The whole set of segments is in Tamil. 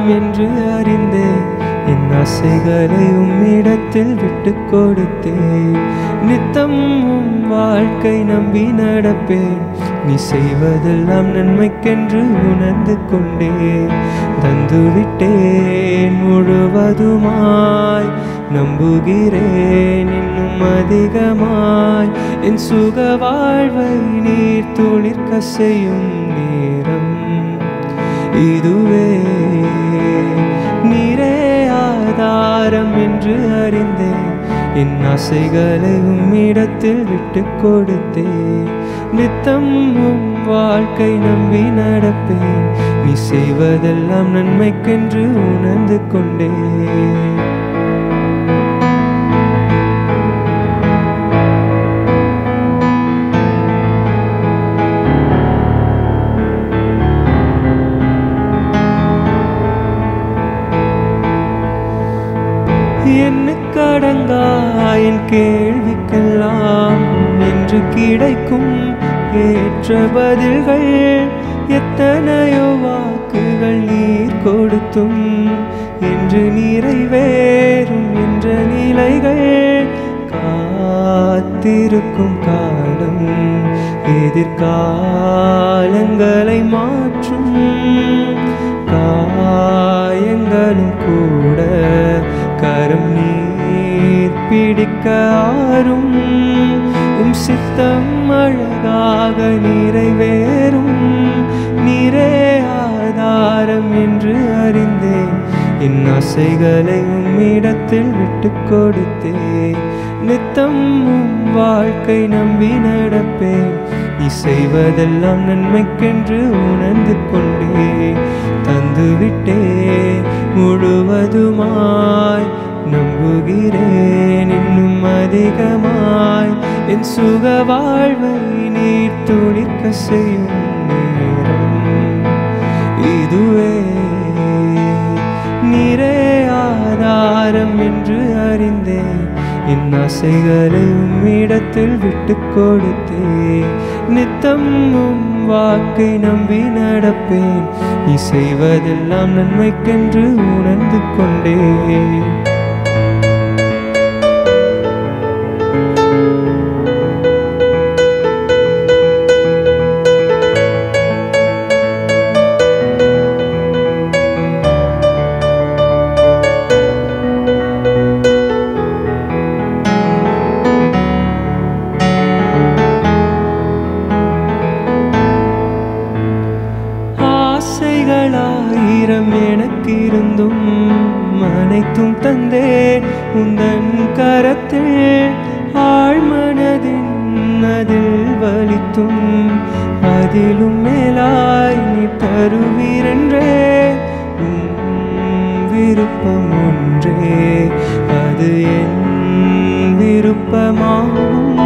ஆதாரம் என்று அறிந்தேன். என் ஆசைகளை உம்மிடத்தில் விட்டு கொடுத்தேன். நித்தம் உம் வாழ்க்கை நம்பி நடப்பேன். நீ செய்வதெல்லாம் நன்மைக்கென்று உணர்ந்து கொண்டேன். தந்துவிட்டேன் முழுவதுமாய், நம்புகிறேன் இன்னும் அதிகமாய். என் சுக வாழ்வை நீர் துளிர்க்க செய்யும் நேரம் இதுவே. நீரே ஆதாரம் என்று அறிந்தேன். என் ஆசைகளை உம்மிடத்தில் விட்டு கொடுத்தேன். நித்தம் உம் வாழ்க்கை நம்பி நடப்பேன். நீ செய்வதெல்லாம் நன்மைக்கென்று உணர்ந்து கொண்டேன். என்னுக்கு அடங்காயின் கேள்விக்கெல்லாம் என்று கிடைக்கும் ஏற்ற பதில்கள். எத்தனையோ வாக்குகள் நீர் கொடுத்தும் என்று நிறைவேறும் என்ற நிலைகள். காத்திருக்கும் காலம் எதிர்காலங்களை மாற்றும். காயங்களும் கூட கரம் நீர் பிடிக்க ஆறும். உம் சித்தம் அழகாக நிறைவேறும். நீரே ஆதாரம் என்று அறிந்தேன். என் ஆசைகளை உம்மிடத்தில் விட்டு கொடுத்தேன். நித்தம் உம் வாழ்க்கை நம்பி நடப்பேன். நீ செய்வதெல்லாம் நன்மைக்கென்று உணர்ந்து கொண்டேன். தந்துவிட்டேன் முழுவதுமாய், நம்புகிறேன் இன்னும் அதிகமாய். என் சுக வாழ்வை நீர் துளிர்க்க செய்யும் நேரம் இதுவே. நீரே ஆதாரம் என்று அறிந்தேன். என் ஆசைகளை உம்மிடத்தில் விட்டு கொடுத்தேன். நித்தம் உம் வாக்கை நம்பி நடப்பேன். நீ செய்வதெல்லாம் நன்மைக்கென்று உணர்ந்து கொண்டேன். ஆயிரம் எனக்கு இருந்தும் அனைத்தும் தந்தே உந்தன் கரத்தில். ஆழ்மனதின் அதில் வலித்தும் அதிலும் மேலாய் நீ தருவீரென்றே. விருப்பம் ஒன்றே அது என் விருப்பமாகும்.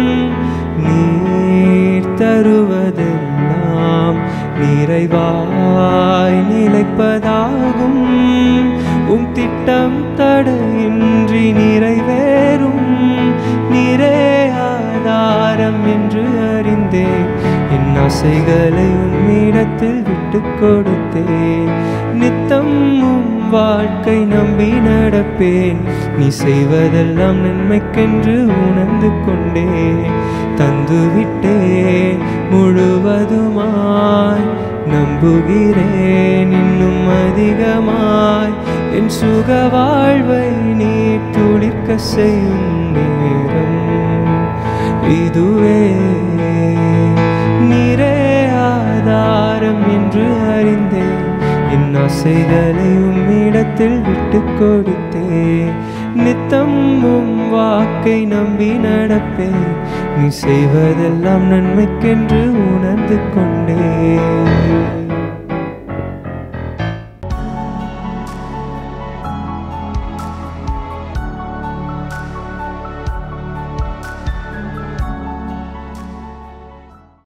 நீர் தருவதெல்லாம் நிறைவாய் நிலைப்பதாகும். உம் திட்டம் தடையின்றி நிறைவேறும். நீரே ஆதாரம் என்று அறிந்தேன். என் ஆசைகளை உம்மிடத்தில் விட்டு கொடுத்தேன். நித்தம் உம் வாழ்க்கை நம்பி நடப்பேன். நீ செய்வதெல்லாம் நன்மைக்கென்று உணர்ந்து கொண்டேன். தந்துவிட்டேன் முழுவதுமாய், நம்புகிறேன் இன்னும் அதிகமாய். என் சுக வாழ்வை நீ துளிர்க்க செய்யும் நேரம் இதுவே. நீரே ஆதாரம் என்று அறிந்தேன். என் ஆசைகளை உம்மிடத்தில் விட்டு கொடுத்தேன். நித்தம் உம் வாக்கை நம்பி நடப்பேன். நீ செய்வதெல்லாம் நன்மைக்கென்று உணர்ந்து கொண்டேன்.